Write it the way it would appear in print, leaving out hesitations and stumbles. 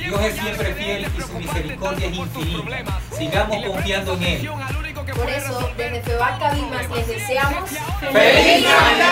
Dios es siempre fiel y su misericordia es infinita. Sigamos confiando en Él. Por eso, desde FEBAC Cabimas les deseamos ¡Feliz Navidad!